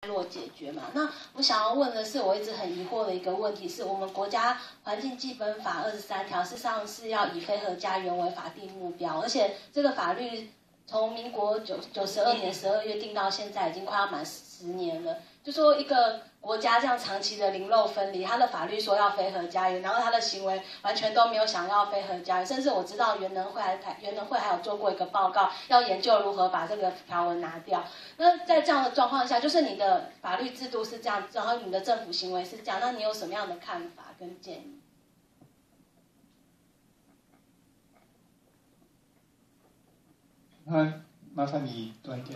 落解决嘛。那我想要问的是，我一直很疑惑的一个问题是，我们国家环境基本法23条事实上是要以非核家园为法定目标，而且这个法律从民国92年12月定到现在，已经快要满10年了。就说一个国家这样长期的零漏分离，他的法律说要非核家园，然后他的行为完全都没有想要非核家园，甚至我知道原能会还有做过一个报告，要研究如何把这个条文拿掉。那在这样的状况下，就是你的法律制度是这样，然后你的政府行为是这样，那你有什么样的看法跟建议？ 麻烦你多一点。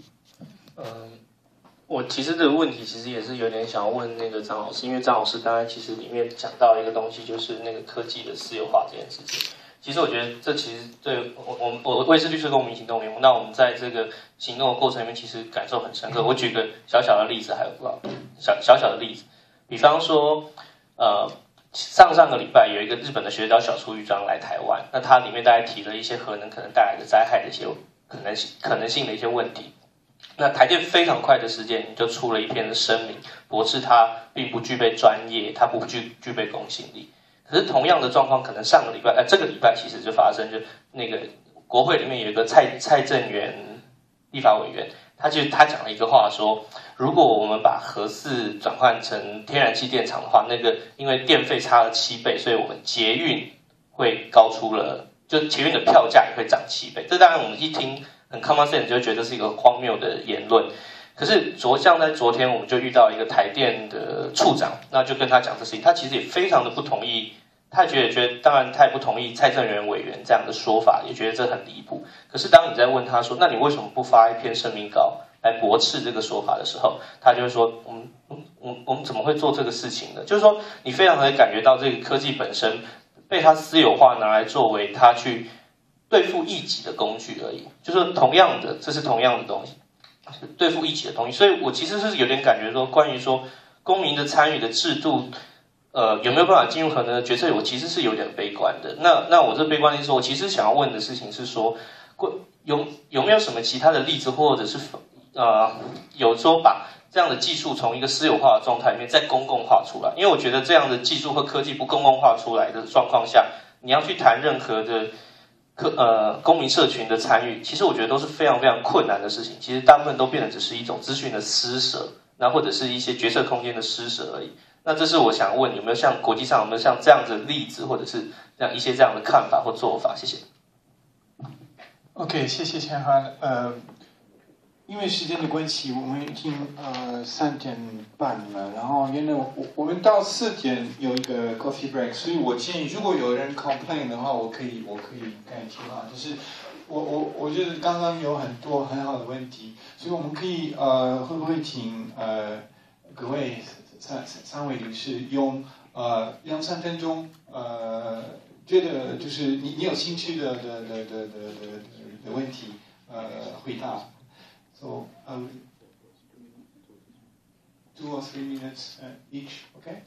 我其实这个问题其实也是有点想要问那个张老师，因为张老师刚才其实里面讲到一个东西，就是那个科技的私有化这件事情。其实我觉得这其实对我也是绿色公民行动联盟，那我们在这个行动的过程里面，其实感受很深刻。我举个小小的例子，还有小的例子，比方说上个礼拜有一个日本的学者叫小出裕章来台湾，那他里面大概提了一些核能可能带来的灾害的一些可能性的一些问题。那台电非常快的时间就出了一篇声明，驳斥它并不具备专业，它不具备公信力。可是同样的状况，可能这个礼拜其实就发生，就那个国会里面有一个蔡正元立法委员，他讲了一个话说，如果我们把核四转换成天然气电厂的话，那个因为电费差了7倍，所以我们捷运会高出了，就捷运的票价也会涨7倍。这当然我们一听很 common sense 就会觉得是一个荒谬的言论。可是像在昨天我们就遇到一个台电的处长，那就跟他讲这事情，他其实也非常的不同意，他觉得当然他也不同意蔡正元委员这样的说法，也觉得这很离谱。可是当你在问他说，那你为什么不发一篇声明稿来驳斥这个说法的时候，他就会说，我们怎么会做这个事情呢？就是说，你非常的感觉到这个科技本身被他私有化拿来作为他去对付异己的工具而已，就是同样的，这是同样的东西，对付异己的东西。所以我其实是有点感觉说，关于说公民的参与的制度，有没有办法进入核能的决策，我其实是有点悲观的。那我这悲观的是说，我其实想要问的事情是说，有没有什么其他的例子，或者是有说把这样的技术从一个私有化的状态里面再公共化出来？因为我觉得这样的技术和科技不公共化出来的状况下，你要去谈任何的公民社群的参与，其实我觉得都是非常非常困难的事情。其实大部分都变得只是一种资讯的施舍，那或者是一些决策空间的施舍而已。那这是我想问，有没有像国际上有没有像这样的例子，或者是一些这样的看法或做法？谢谢。 OK， 谢谢千涵。因为时间的关系，我们已经3点半了，然后原来我们到4点有一个 coffee break， 所以我建议如果有人 complain 的话，我可以改提啊，就是我觉得刚刚有很多很好的问题，所以我们可以会不会请各位三位律师用2-3分钟觉得就是你有兴趣的问题回答。So 2 or 3 minutes each, okay?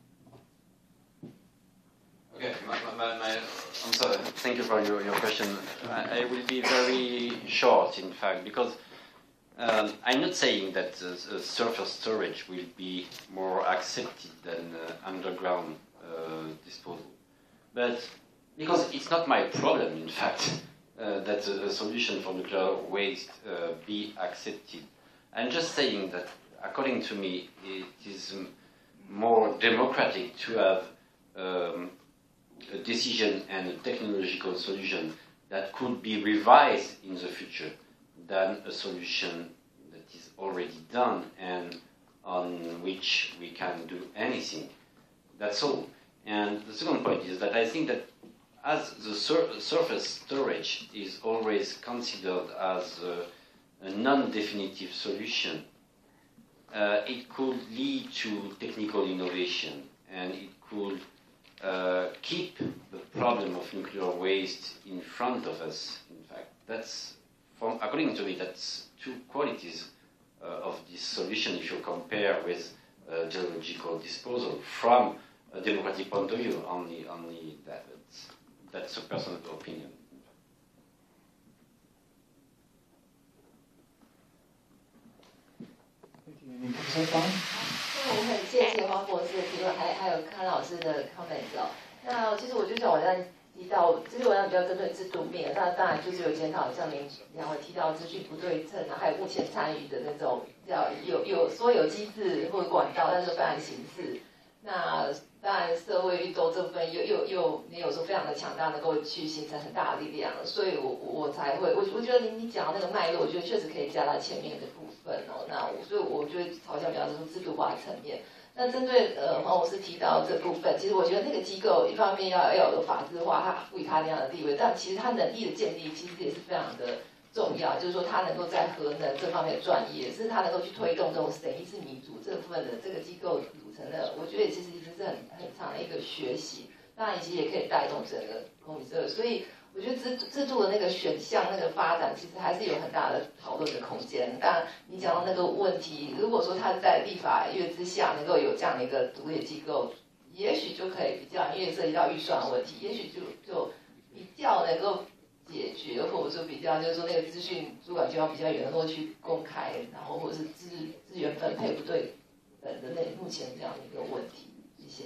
Okay, my answer. Thank you for your question. I will be very short, in fact, because I'm not saying that surface storage will be more accepted than underground disposal, but because it's not my problem, in fact. That a solution for nuclear waste be accepted. I'm just saying that, according to me, it is more democratic to have a decision and a technological solution that could be revised in the future than a solution that is already done and on which we can do anything. That's all. And the second point is that I think that as the surface storage is always considered as a non-definitive solution, it could lead to technical innovation, and it could keep the problem of nuclear waste in front of us. In fact, according to me, that's two qualities of this solution if you compare with geological disposal from a democratic point of view. Only that. That's a personal opinion. 这方。 那我很谢谢黄博士的提问，还有康老师的 comments 哦。那其实我就像我刚才提到，这些文章比较针对制度面，那当然就是有检讨，像您两位提到资讯不对称啊，还有目前参与的那种叫有机制或者管道，但是非常形式。那当然，社会运动这部分又没有说非常的强大，能够去形成很大的力量，所以我才会，我觉得你讲的那个脉络，我觉得确实可以加到前面的部分哦。那所以我觉得好像比较说制度化的层面。那针对黄博士提到这部分，其实我觉得那个机构一方面要有法制化，它赋予它那样的地位，但其实它能力的建立其实也是非常的重要，就是说它能够在核能这方面的专业，是它能够去推动这种审议式民主这部分的这个机构组成的，我觉得其实一直是很长的一个学习，当然以及也可以带动整个公民社会，所以我觉得制度的那个选项那个发展，其实还是有很大的讨论的空间。当然，你讲到那个问题，如果说它在立法院之下能够有这样的一个独立机构，也许就可以比较，因为涉及到预算的问题，也许就比较能够解决，或者说比较就是说那个资讯主管机关比较也能够去公开，然后或者是资源分配不对等的那目前这样的一个问题。谢谢。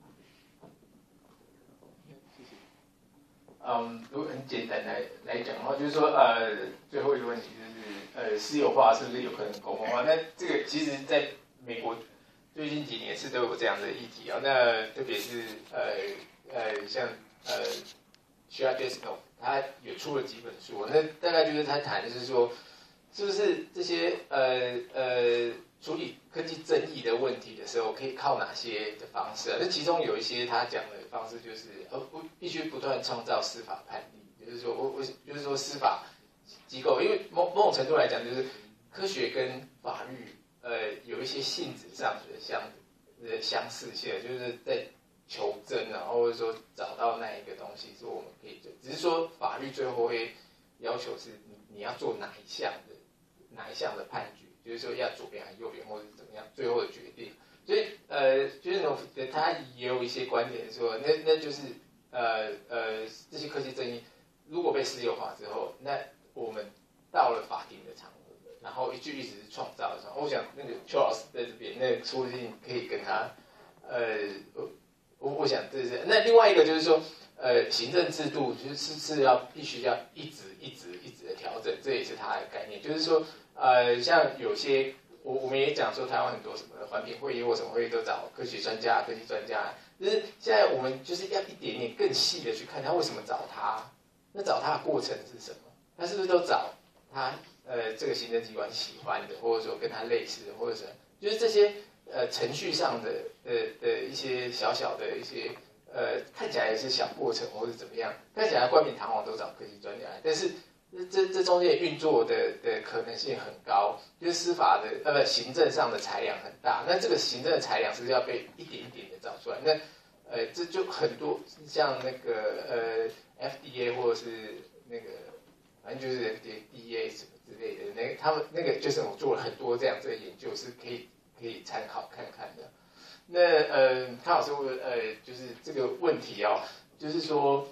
如果很简单来讲的话，就是说，最后一个问题就是，私有化是不是有可能公共化？那这个其实在美国最近几年是都有这样的议题啊。那特别是像Shia Dessno， 他也出了几本书，那大概就是他谈的是说，是不是这些处理科技争议的问题的时候，可以靠哪些的方式啊？那其中有一些他讲的方式就是，必须不断创造司法判例，就是说，就是说司法机构，因为某种程度来讲，就是科学跟法律，有一些性质上的相似性，就是在求真啊，或者说找到那一个东西是我们可以做，只是说法律最后会要求是你要做哪一项的判决。就是说要左边还是右边，或者是怎么样，最后的决定。所以就是他也有一些观点说，那就是这些科技争议如果被私有化之后，那我们到了法庭的场合，然后一直是创造的时候，我想那个邱老师在这边，那说不定可以跟他我想这是那另外一个就是说，行政制度就是必须要一直的调整，这也是他的概念，就是说。像有些我们也讲说，台湾很多什么环评会议或什么会议都找科学专家、科技专家，就是现在我们就是要一点点更细的去看他为什么找他，那找他的过程是什么？他是不是都找他这个行政机关喜欢的，或者说跟他类似的，或者是就是这些程序上的一些小小的一些看起来也是小过程或者怎么样，看起来冠冕堂皇都找科技专家，但是。这中间运作的可能性很高，就是司法的行政上的裁量很大，那这个行政的裁量是要被一点一点的找出来，那这就很多像那个FDA 或者是那个反正就是 FDA 什么之类的，那他们那个就是我做了很多这样的研究，是可以参考看看的。那康老师就是这个问题哦，就是说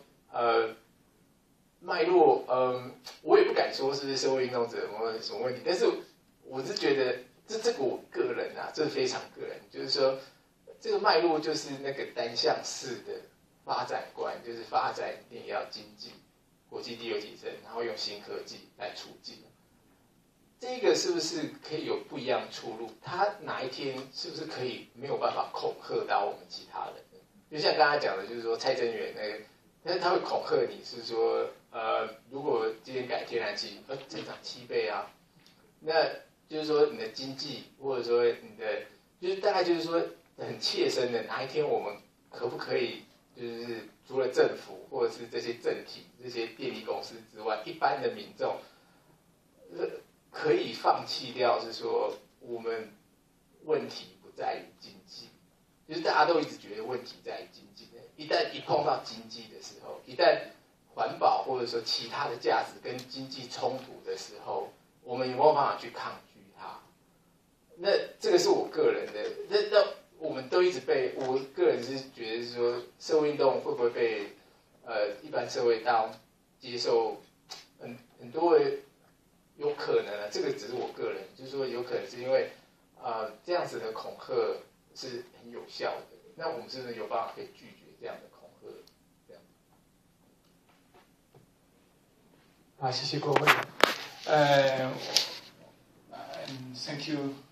脉络，我也不敢说是不是社会运动者有什么问题，但是我是觉得这个我个人啊，这非常个人，就是说这个脉络就是那个单向式的发展观，就是发展一定要经济国际地位提升，然后用新科技来促进。这个是不是可以有不一样的出路？它哪一天是不是可以没有办法恐吓到我们其他人？就像刚才讲的，就是说蔡正元那个，但是他会恐吓你是说。如果今天改天然气，增长7倍啊，那就是说你的经济，或者说你的，就是大概就是说很切身的，哪一天我们可不可以，就是除了政府或者是这些政体、这些电力公司之外，一般的民众，可以放弃掉，是说我们问题不在于经济，就是大家都一直觉得问题在于经济，一旦一碰到经济的时候，一旦环保或者说其他的价值跟经济冲突的时候，我们有没有办法去抗拒它？那这个是我个人的，那我们都一直被我个人是觉得是说，社会运动会不会被一般社会大众接受？很多人有可能啊，这个只是我个人，就是说有可能是因为这样样子的恐吓是很有效的，那我们是不是有办法可以拒绝这样的恐吓？这样。 好，谢谢各位。Thank you.